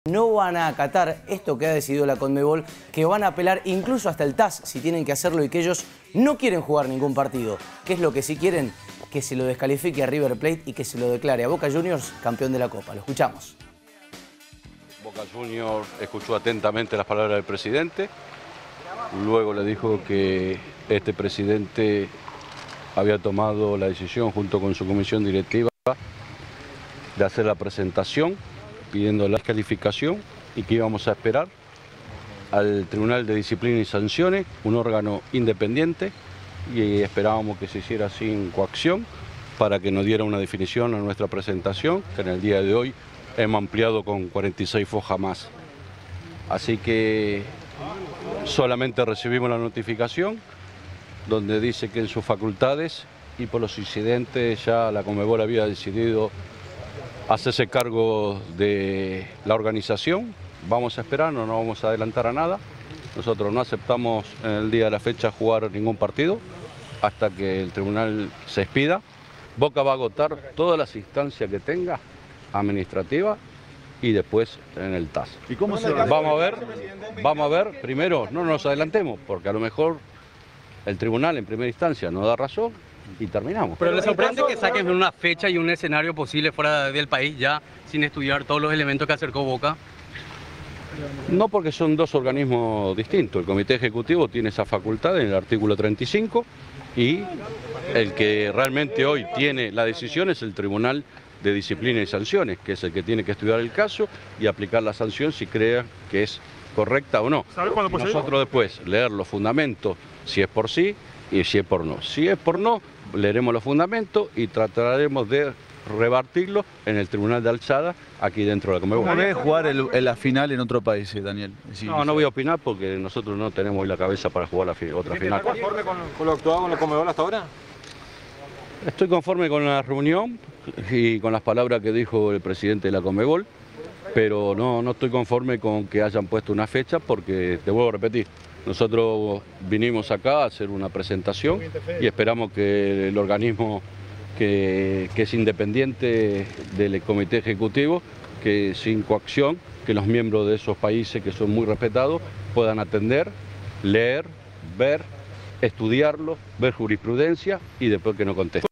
no van a acatar esto que ha decidido la Conmebol, que van a apelar incluso hasta el TAS si tienen que hacerlo y que ellos no quieren jugar ningún partido. ¿Qué es lo que sí quieren? Que se lo descalifique a River Plate y que se lo declare a Boca Juniors campeón de la Copa. Lo escuchamos. Boca Juniors escuchó atentamente las palabras del presidente, luego le dijo que este presidente había tomado la decisión junto con su comisión directiva de hacer la presentación pidiendo la descalificación y que íbamos a esperar al Tribunal de Disciplina y Sanciones, un órgano independiente, y esperábamos que se hiciera sin coacción para que nos diera una definición a nuestra presentación, que en el día de hoy hemos ampliado con 46 fojas más. Así que solamente recibimos la notificación donde dice que en sus facultades y por los incidentes ya la Conmebol había decidido hacerse cargo de la organización. Vamos a esperar, no nos vamos a adelantar a nada. Nosotros no aceptamos en el día de la fecha jugar ningún partido hasta que el tribunal se expida. Boca va a agotar todas las instancias que tenga, administrativas, y después en el TAS. ¿Y cómo se va? Vamos a ver, primero no nos adelantemos, porque a lo mejor el tribunal en primera instancia nos da razón y terminamos. Pero ¿le sorprende que saquen una fecha y un escenario posible fuera del país ya sin estudiar todos los elementos que acercó Boca? No, porque son dos organismos distintos. El Comité Ejecutivo tiene esa facultad en el artículo 35 y el que realmente hoy tiene la decisión es el Tribunal de Disciplina y Sanciones, que es el que tiene que estudiar el caso y aplicar la sanción si crea que es correcta o no. Nosotros después leer los fundamentos, si es por sí y si es por no. Si es por no, leeremos los fundamentos y trataremos de rebatirlo en el Tribunal de Alzada, aquí dentro de la Conmebol. ¿Cómo ves jugar la final en otro país, Daniel? No voy a opinar porque nosotros no tenemos hoy la cabeza para jugar otra final. ¿Estás conforme con lo actuado con la Conmebol hasta ahora? Estoy conforme con la reunión y con las palabras que dijo el presidente de la Conmebol, pero no estoy conforme con que hayan puesto una fecha porque, te vuelvo a repetir, nosotros vinimos acá a hacer una presentación y esperamos que el organismo que es independiente del Comité Ejecutivo, que sin coacción, que los miembros de esos países que son muy respetados puedan atender, leer, ver, estudiarlo, ver jurisprudencia y después que no contesten.